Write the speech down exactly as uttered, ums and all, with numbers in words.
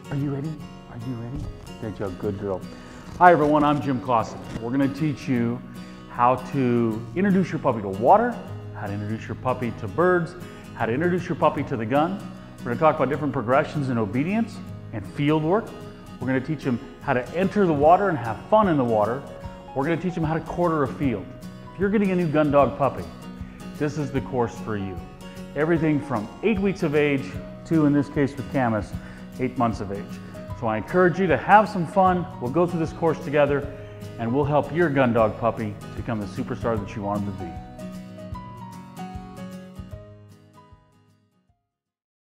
Are you ready? Are you ready? Good job, good girl. Hi everyone, I'm Jim Clausen. We're gonna teach you how to introduce your puppy to water, how to introduce your puppy to birds, how to introduce your puppy to the gun. We're gonna talk about different progressions in obedience and field work. We're gonna teach them how to enter the water and have fun in the water. We're gonna teach them how to quarter a field. If you're getting a new gun dog puppy, this is the course for you. Everything from eight weeks of age to, in this case with Camus, eight months of age. So I encourage you to have some fun. We'll go through this course together and we'll help your gun dog puppy become the superstar that you want him to be.